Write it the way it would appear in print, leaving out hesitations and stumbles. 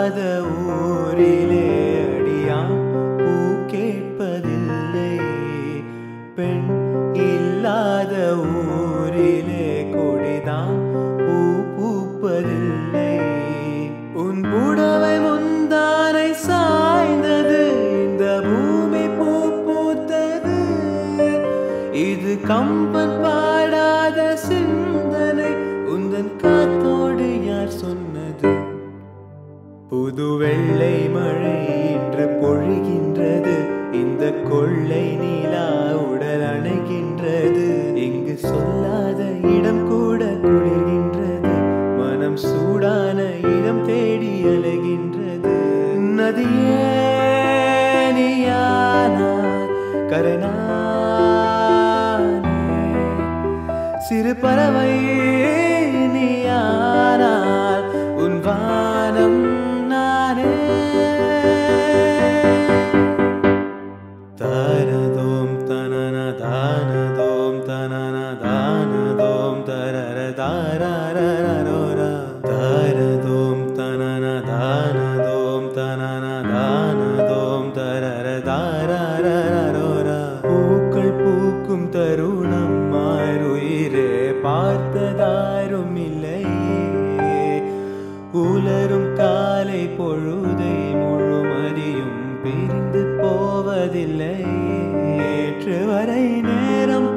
இல்லாத ஊரிலே அடியாம் பூ கேட்பதில்லை. பெண் இல்லாத ஊரிலே கொடிதான் பூ பூப்பதில்லை. உன் புடவை முந்தானை சாய்ந்தது, இந்த பூமி பூ பூத்தது. இது கம்பன் பாடாத சிந்தனை, உந்தன் காத்தோடு யார் சொன்னது? புது வெள்ளை மழை இன்று பொழிகின்றது, இந்த கொள்ளை நீலா உடல் அணைகின்றது. இங்கு சொல்லாத இடம் கூட குளிர்கின்றது, மனம் சூடான இடம் தேடி அலைகின்றது. நதியே நீயானார் கரைநானே, சிறு பறவை நீயானார் உன் வானம் நானே. தானதோம் தனன தானதோம் தனன தானதோம் தரர தாரரரோரா. தானதோம் தனன தானதோம் தனன தானதோம் தரர தாரரரோரா. பூக்கள் பூக்கும் தருணம் மாறுயிரே பார்த்ததாரும் இல்லையே. உலரும் காலை பொழுதை முழுமதியும் பிரிந்து போவதில்லை. நேற்று வரை நேரம்